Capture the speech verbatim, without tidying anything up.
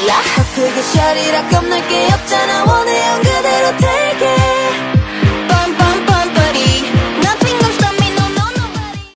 더 크게 셔리라 겁날 게 없잖아 원해요 그대로 take it